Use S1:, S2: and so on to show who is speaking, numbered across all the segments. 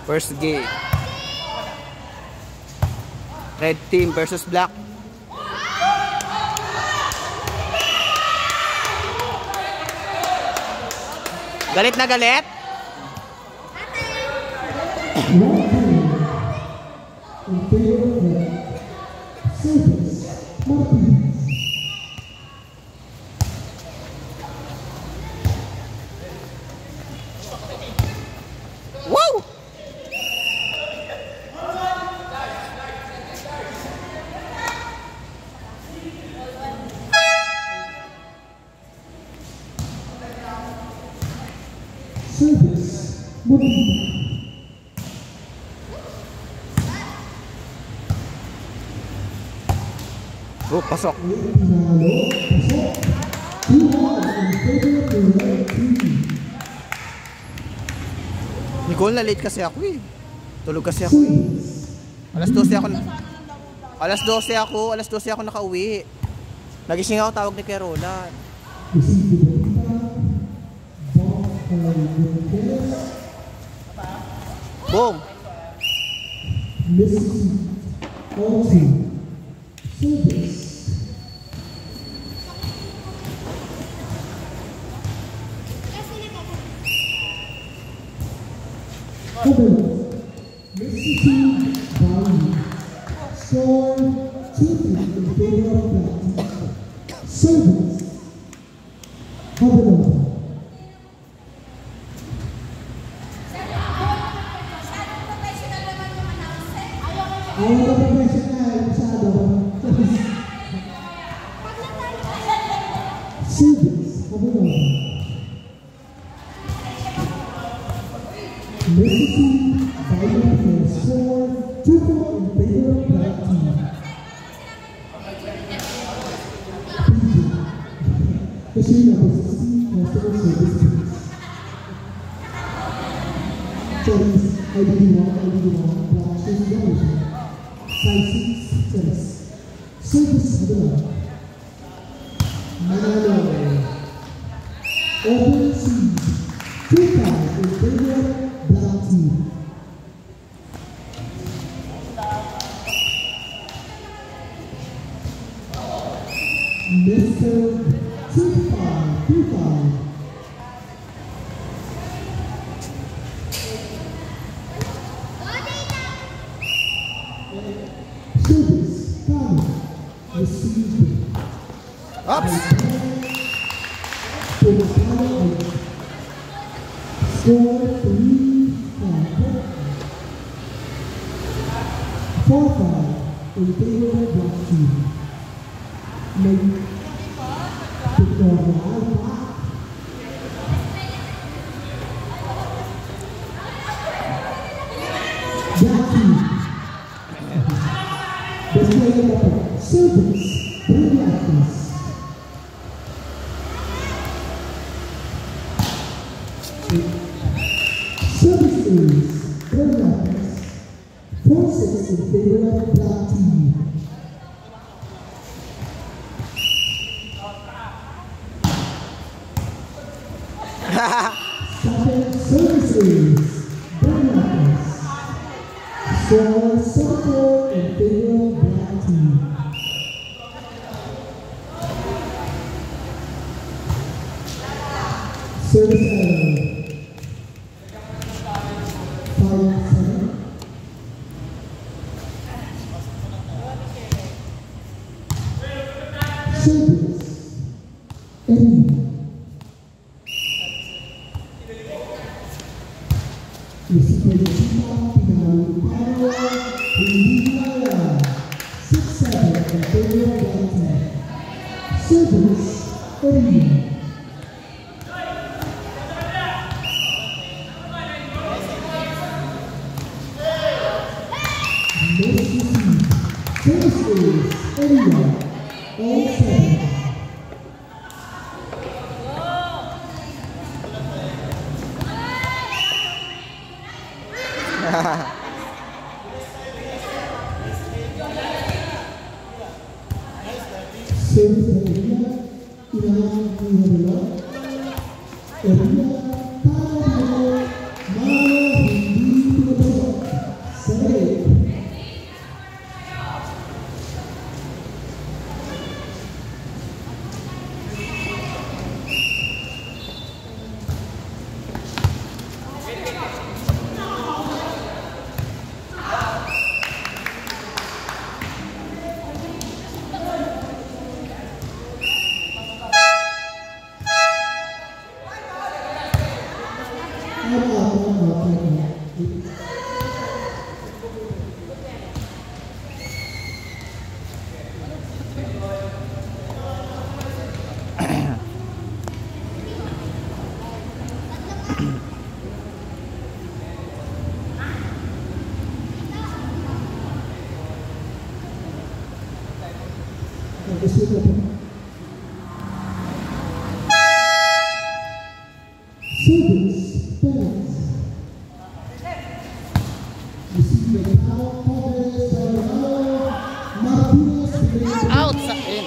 S1: First game. Red team versus black. Galit na galit? Woo!
S2: Service,
S1: Oh, pasok. Nicole, na late kasi ako eh. Tulog kasi ako eh. Alas 12 ako nakauwi. Nagising ako, tawag ni Carola. Boom! Out sa in.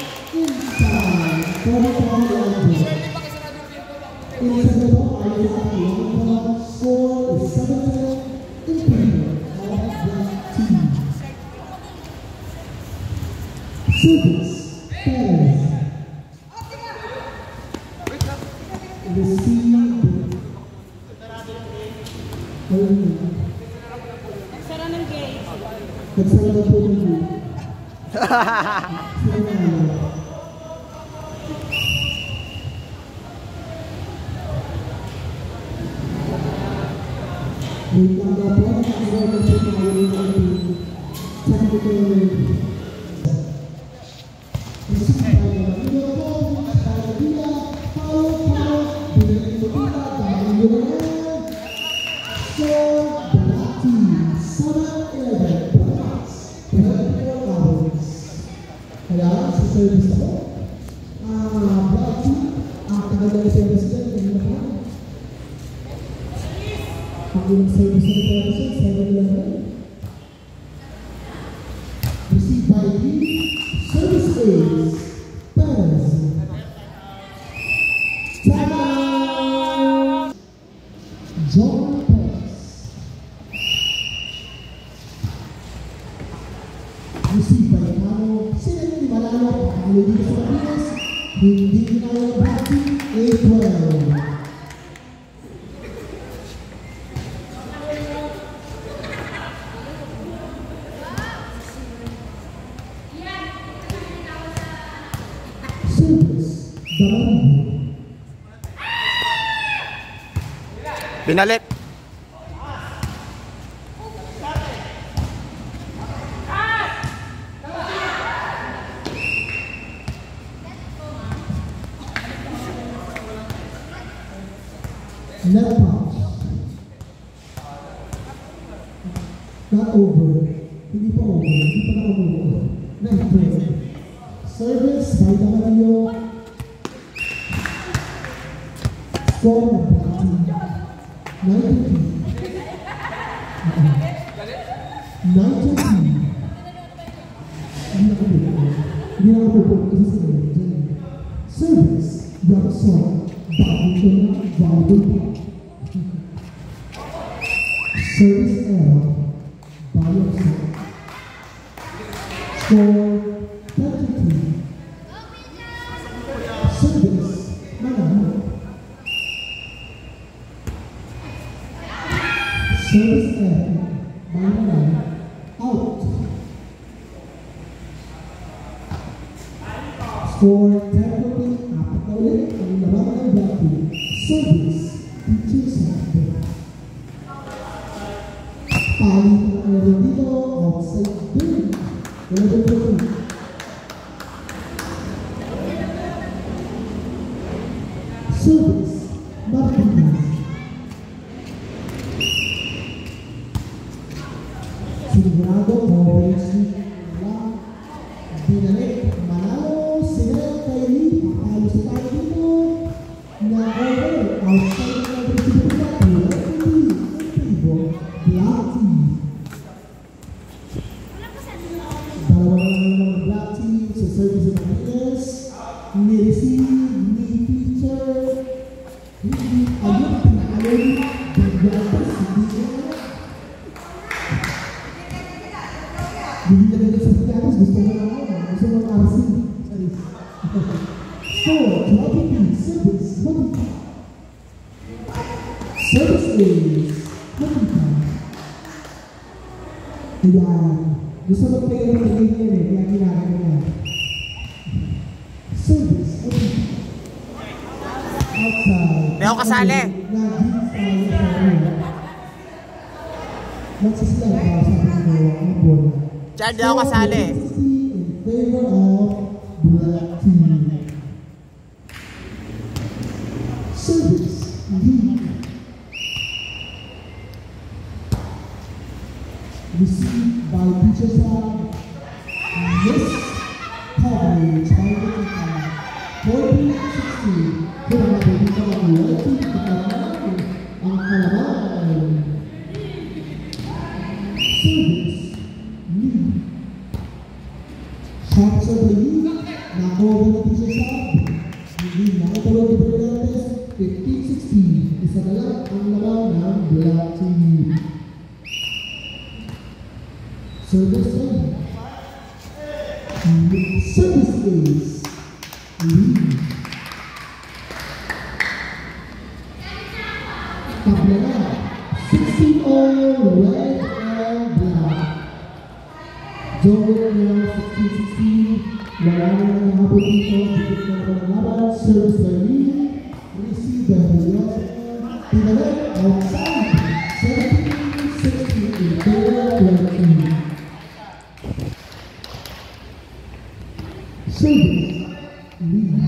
S3: Nagsara ng gate.
S2: Nagsara ng po ng gate. Service ako. Berarti akan ada service dan gimana? Aku service itu saya bilang. Receive by the service is Perez. John Perez. Receive by Caro. Sino yung malalo? Ano dito sa Pinas? Hindi ginagawa Brati A12. Service, Dalambo.
S1: Pinalit.
S2: Left pass. Not over. Hindi pa over. Hindi pa na over. Left pass. Service by Dalambo. Score na Brati. 93. 93. Hindi na ako kasi sa service. Garson. Bago ko na. Bago ko. Service error. Bago ko. Score 33. Service. Manalo. Service error. Manalo. Out. Score 33. Apat na ulit ang laban ng Brati. Service. Teacher Saturday. Palit na ang dito. Outside game. Service. Martinez. Sigurado coverage wala. Binalik. Manalo. Sila kayo. Makalo sa tayo dito. Na-over. Outside na ang Brati. Brati. Dalawa ng Brati sa service ng Martinez. Ni-receive, ni-feature. Hindi ayun, pinakaloy. Bigyatas, hindi na ganda sa Bigyatas. Gusto mo na ako. Gusto mo ng RC. So, Brati, service. Service is Ayan. Gusto mag-play ng game yan eh, kaya ginagawa niya. Service. Okay. Outside.
S1: Hindi ako kasali.
S2: Nagsisila ka sa akin ang bola.
S1: Chad, hindi ako kasali.
S2: In favor of black team. Service. Lead. Received by Teacher Sam. Miss coverage by the team. 14-16. Kaya natin dito ang white team. Ang kalaban. Service. Lead. Shots of the lead. Nakover na Teacher Sam. Hindi nakatulog ni Berlantes. 15-16. Isa na lang ang laban ng black team. Service A. Service is lead. Tabla na. 16-all red and black. Joel na 16-16. Wala na nanghabot dito. Dito na ng laban. Service by lead. Receive by Berlantes. Pinalik outside. 17-16 in favor of black team. Service. Lead.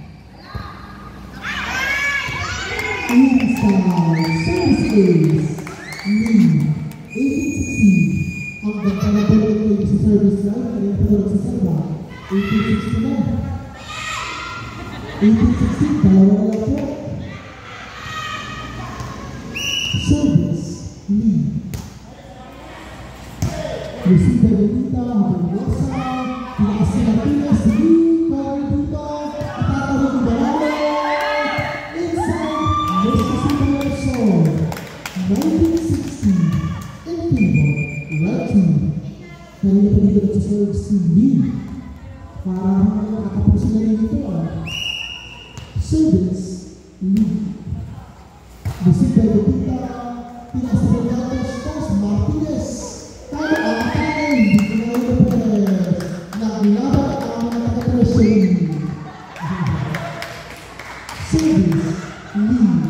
S2: Inside. Service is lead. 18-16. Ang ganda na balik kayo sa service line. Kaya pa doon sa serva. 18-16 na. 18-16. Dalawa na lang po. Service. Lead. Receive by Benita. Habang nasa. Tinakas na Pinas, lead by dito, itatawag ng Baralo, inside, Mrs. Nelson, 1960, in favor, right team. Kanina pa dito nagsaserve si Lee, para nakakapos sila na dito. Service, lead. Receive by Benita, Pinas na Berlantes, Toss Martinez, tayo ang atake, hindi na ito Perez. Naglaban ang nakatresin. Service. Lead.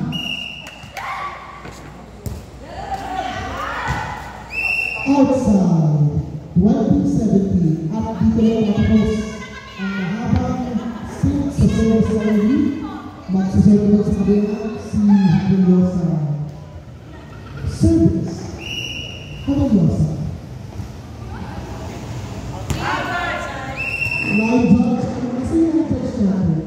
S2: Outside. 20-17. At dito na matapos ang mahabang since sa service na lead. Magsaserve sa kabila si Mendoza. Service. Mendoza. Line judge, kasi yung judge natin.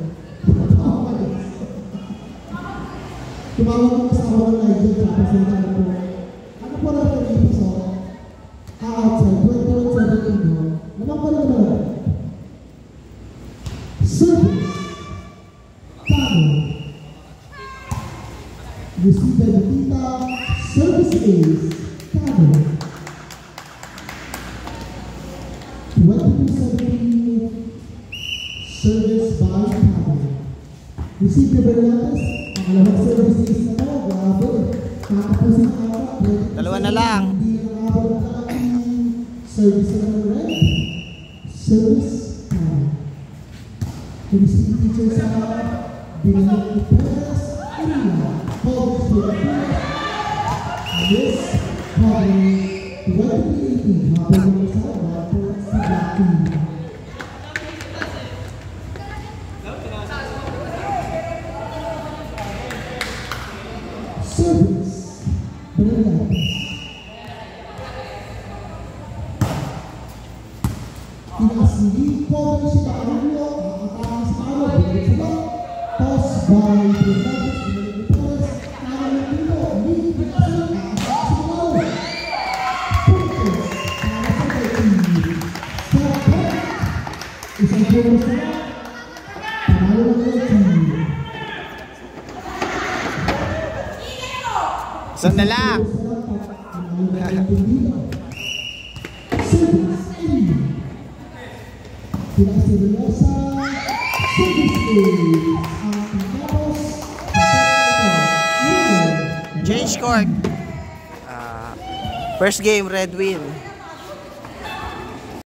S2: Tumawag ko kasama ng line judge, tapos yung tanong ko, ano pa lang ang episode? Outside, 20-17, naman pa lang naman. Service. Tano. Receive by Benita. Service is Tano. 20-17. Service by Tano. Receive by Berlantes. Ang alawang service is na to. Grabe. Kakapusin ang apat.
S1: Dalawa na lang.
S2: Hindi na nakabot na service na ng red. Service Tano. Receive teacher sa binalik ni Perez. Ina. Focus with Perez. Miss Coverage. 20-18. Habang mo sa water sa black team. Service. Berlantes. Tinasili. Coverage si Paolo. Nakatama si Paolo. Balik sila. Toss by Berlantes. Binalik ni Perez. Tama ng dito. Lead. Pinasili. Nakatama si Paolo. Puntos. Para sa team. Step back. Isang bonus na. Panalo ng red team.
S1: Saan na lang?
S2: Service A. Tinas ni Velosa. Service A. Ang tinapos.
S1: Change court. First game, red win.